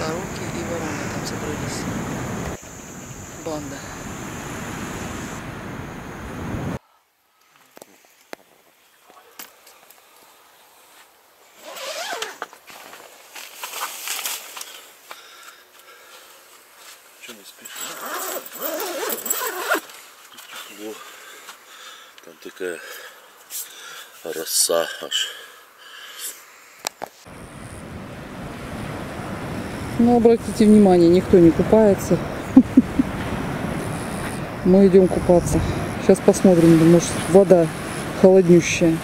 сороки и вороны там собрались. Банда. Что не спишь? Тепло. Там такая роса аж. Ну, обратите внимание, никто не купается. Мы идем купаться. Сейчас посмотрим, может, вода холоднющая.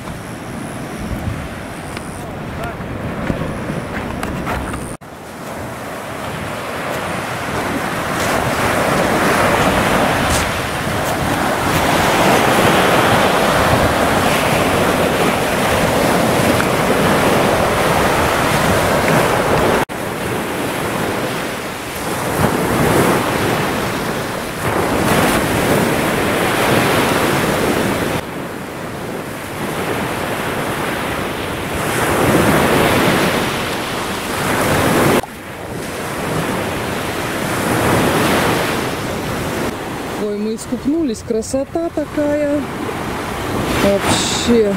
Ой, мы искупнулись, красота такая. Вообще.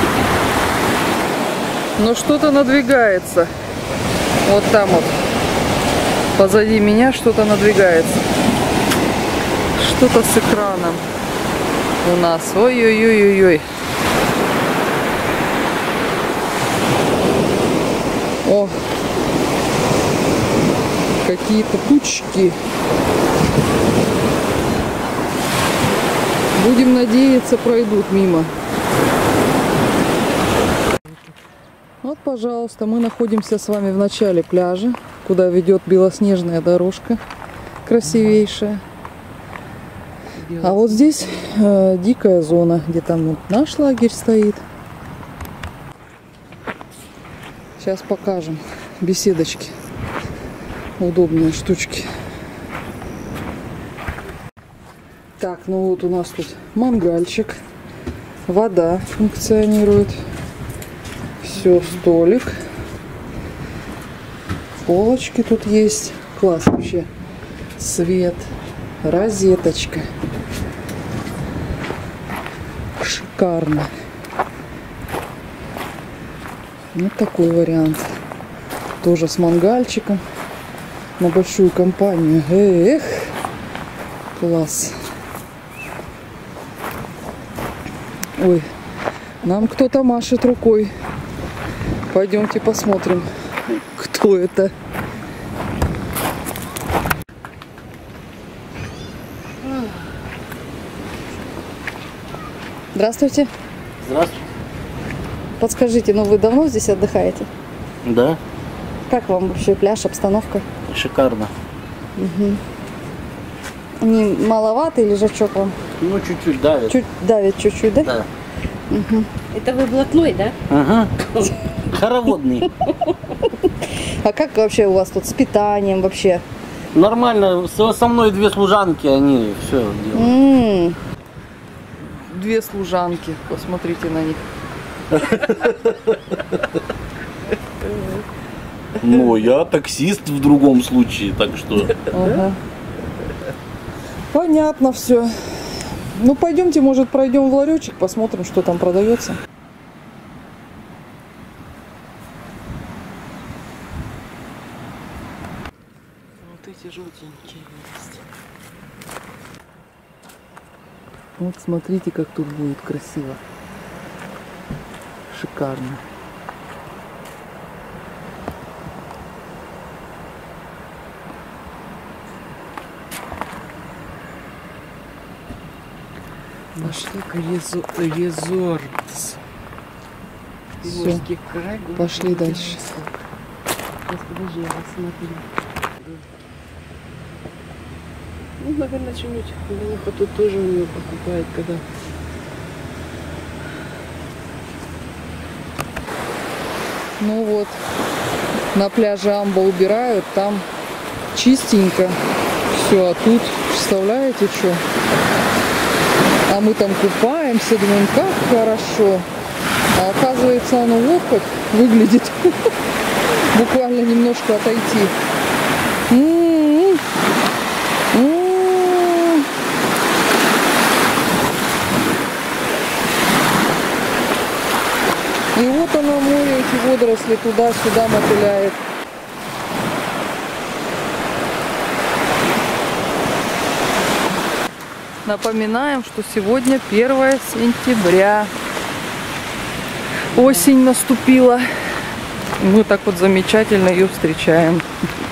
Но что-то надвигается. Вот там вот. Позади меня что-то надвигается. Что-то с экраном у нас. Ой-ой-ой-ой-ой. О! Какие-то тучки. Будем надеяться, пройдут мимо. Вот, пожалуйста, мы находимся с вами в начале пляжа, куда ведет белоснежная дорожка, красивейшая. А вот здесь дикая зона, где там вот наш лагерь стоит. Сейчас покажем беседочки, удобные штучки. Так, ну вот у нас тут мангальчик, вода функционирует, все, столик, полочки тут есть, класс вообще, свет, розеточка, шикарно. Вот такой вариант, тоже с мангальчиком, на большую компанию, эх, класс. Ой, нам кто-то машет рукой. Пойдемте посмотрим, кто это. Здравствуйте. Здравствуйте. Подскажите, ну вы давно здесь отдыхаете? Да. Как вам вообще пляж, обстановка? Шикарно. Угу. Не маловато или жачок вам? Ну, чуть-чуть давит. Чуть давит чуть-чуть, да? Да. Угу. Это вы блатной, да? Ага. Хороводный. А как вообще у вас тут с питанием вообще? Нормально. Со мной две служанки, они все делают. Две служанки. Посмотрите на них. Ну, я таксист в другом случае, так что... Ага. Понятно все. Ну, пойдемте, может, пройдем в ларечек, посмотрим, что там продается. Вот эти желтенькие есть. Вот смотрите, как тут будет красиво. Шикарно. Пошли к резорт. Все, пошли дальше. Подожди, я посмотрю. Ну, наверное, что-нибудь Ленуха тут тоже у нее покупает, когда... Ну вот, на пляже Амба убирают, там чистенько. Все, а тут, представляете, что? А мы там купаемся, думаем, как хорошо. А оказывается, оно вот как выглядит. Буквально немножко отойти Вот оно море, эти водоросли туда-сюда мотыляет. Напоминаем, что сегодня 1 сентября. Осень наступила. Мы так вот замечательно ее встречаем.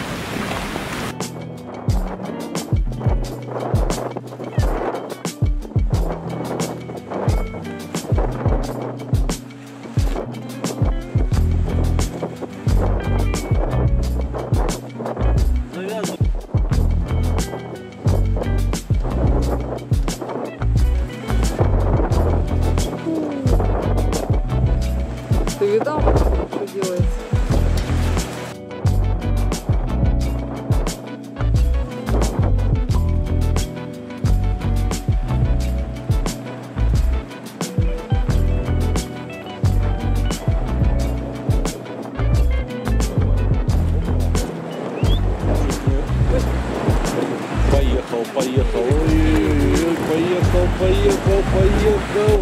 Ты видал, что делается? Поехал, поехал, ой-ой-ой, поехал, поехал, поехал.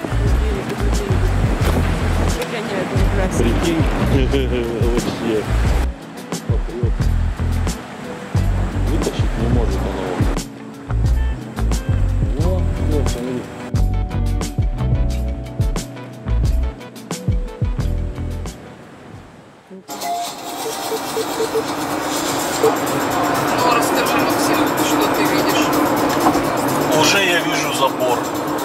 Прикинь, вообще. Вытащить не может он его. Вот, смотри. Ну, расскажи, Максим, что ты видишь? Уже я вижу забор.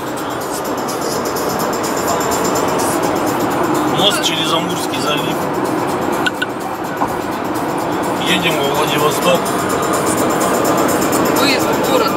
Мост через Амурский залив. Едем во Владивосток. Выезд в город.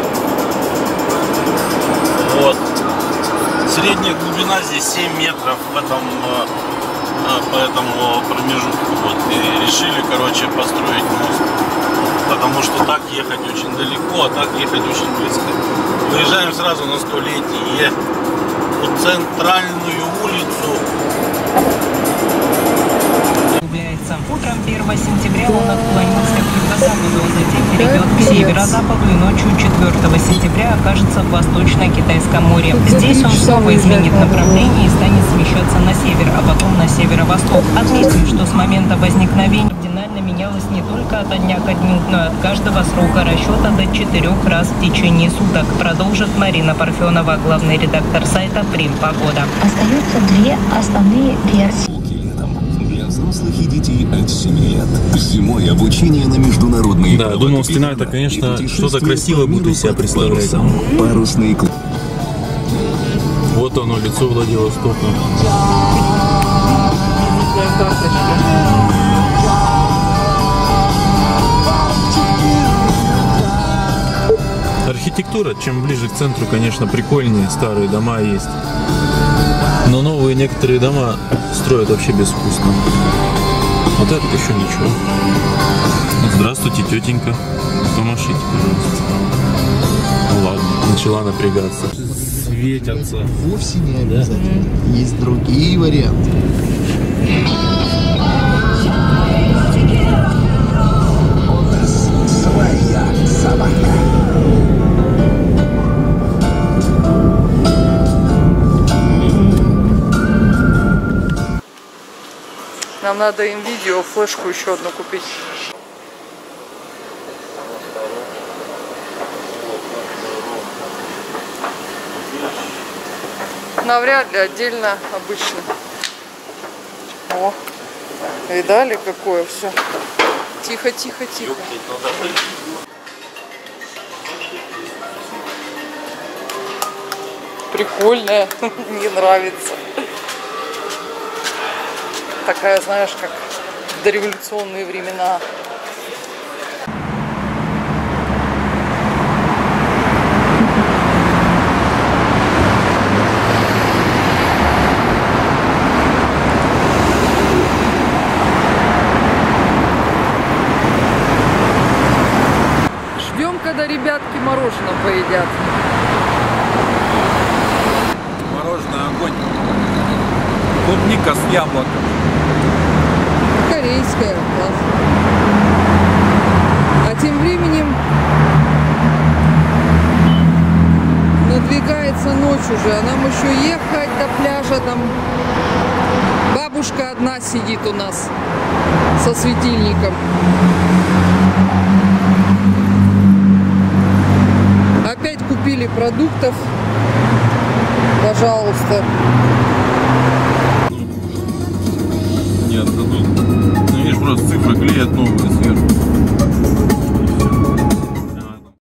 Вот. Средняя глубина здесь 7 метров в этом, по этому промежутку. Вот. И решили, короче, построить мост. Потому что так ехать очень далеко, а так ехать очень близко. Выезжаем сразу на Столетие. Вот центральную улицу. Утром 1 сентября он отклонился к юго-западу, затем перейдет к северо-западу и ночью 4 сентября окажется в Восточно-Китайском море. Здесь он снова изменит направление и станет смещаться на север, а потом на северо-восток. Отметим, что с момента возникновения кардинально менялось не только от дня ко дню, но и от каждого срока расчета до 4 раз в течение суток. Продолжит Марина Парфенова, главный редактор сайта Прим Погода. Остаются две основные версии. Для взрослых и детей от 7 лет. Зимой обучение на международные Да, думал, стена это, конечно, что-то красивое будет из себя представлять. Парусный клуб. Вот оно, лицо Владивостока. Архитектура, чем ближе к центру, конечно, прикольнее. Старые дома есть. Но новые некоторые дома строят вообще безвкусно. Вот это еще ничего. Здравствуйте, тетенька. Помашите, пожалуйста. Ну ладно, начала напрягаться. Светятся. Вовсе не обязательно. Есть другие варианты. У нас своя собака. Нам надо им видео, флешку еще одну купить. Навряд ли, отдельно, обычно. О, видали, какое все. Тихо, тихо, тихо. Прикольная, мне нравится. Такая, знаешь, как в дореволюционные времена. Ждем, когда ребятки мороженое поедят. Мороженое огонь. Клубника с яблоком. Корейская, класс. А тем временем надвигается ночь уже, а нам еще ехать до пляжа, там бабушки бабушка одна сидит у нас со светильником. Опять купили продуктов. Пожалуйста. Не отдадут. Ну, видишь, просто цифры клеят новые сверху.